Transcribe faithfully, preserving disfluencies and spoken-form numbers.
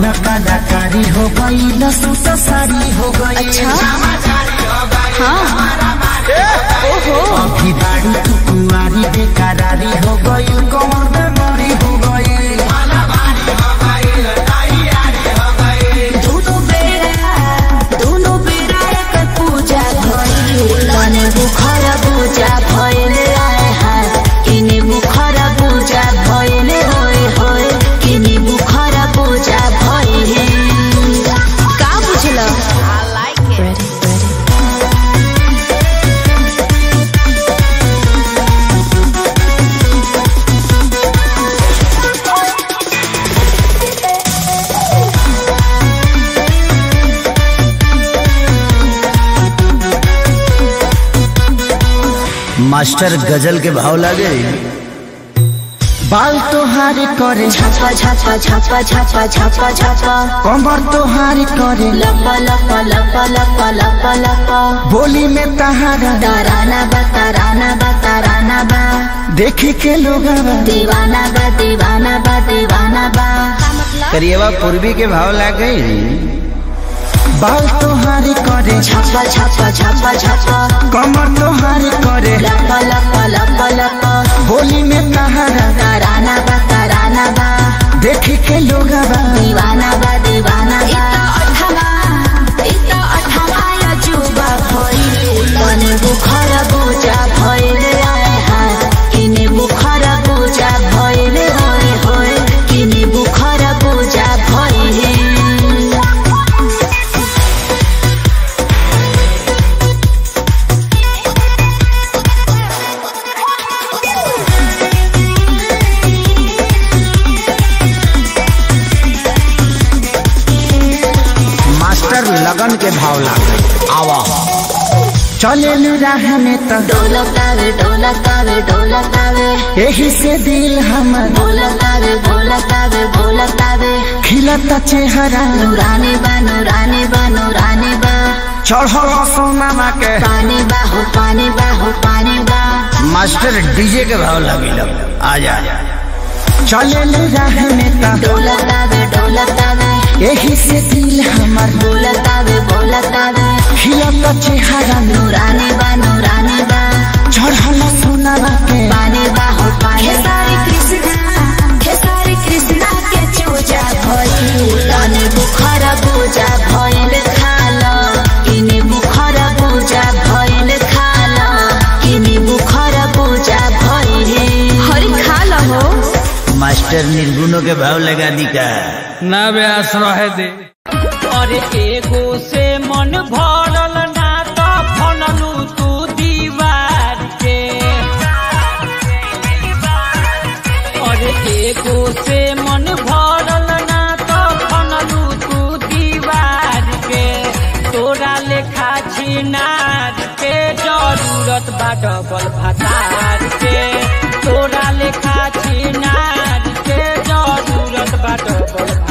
न कलाकारी हो गई न सूट साड़ी हो गई। अच्छा हाँ ओहो अभी बाड़ी तू कुआरी बेकरारी हो गई कौन बेमारी हो गई। दोनों बेरा दोनों बेरा एक पूजा भइल तने बुखार पूजा भइल आए हाय किने बुखार पूजा भइल होय होय किने बुखार पूजा भइल का बुझला। I like it. मास्टर गजल के भाव लागे। बाल तोहारी करे छापा छापा छापा छापा छापा छापा कमर तोहारी करे लपा लपा लपा लपा लपा लपा बोली में तहारा ताराना बा ताराना बा ताराना बा देखी के लोग दीवाना बा दीवाना बा दीवाना बा। करिएवा पूर्वी के भाव लागे। बाल तोहारी करे छापा छापा छापा छापा कमर तोहारी करे लपा लपा लपा लपा बोली में तहारा ताराना बा ताराना बा देखी के लोग दीवाना बा दीवाना बा। अठवा इता अठवा या जुबा भइल तने बुखार पूजा भइल आए हाय किने बुखार पूजा भइल होय होय किने बुखार पूजा भइल। लगन के भाव लागे। आवा चले राह में तो डोलतावे डोलतावे डोलतावे यही से दिल हमर बोलतावे बोलतावे बोलतावे खिलता चेहरा नूरानी बा नूरानी बा नूरानी बा चढ़ल सोनामा के पानी बा हो पानी बा हो पानी बा। मास्टर डीजे के भाव लगे आजा चले राह में तो डोलतावे डोलतावे यही से दिल हमर बोलतावे बोलतावे खिलता चेहरा नूरानी बा नूरानी बा चढ़ल सोनामा के पानी बा हो पानी। खेसारी कृष्णा खेसारी कृष्णा के चूजा भइल तने बुखार पूजा भइल खाला किने बुखार पूजा भइल खाला किने बुखार पूजा भइल हरि खाला हो। मास्टर निर्गुणों के भाव लगा दी का ना बे आश्रय दे। अरे एगो से मन भरल ना तो फनलू तू दीवार के। अरे एगो से मन भरल ना तो फनलू तू दीवार के। तोरा लेखा छिनार के जरूरत बा डबल भतार के। तोरा लेखा छिनार के जरूरत बा डबल